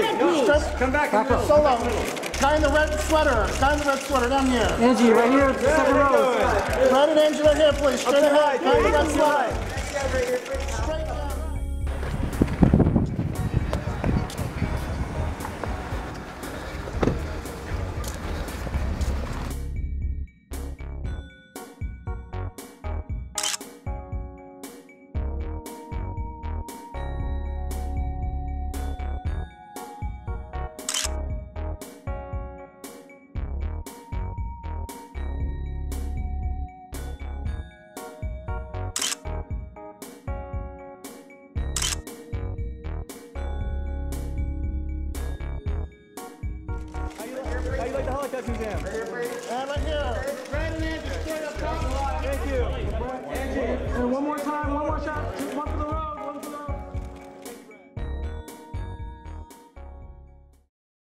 Come back. Solo. Guy in the red sweater. Guy in the red sweater down here. Angie, right here, second row. Red and Angie right here, please. Straight ahead. Guy in the red sweater. Straight down. How you like the Holocaust Museum?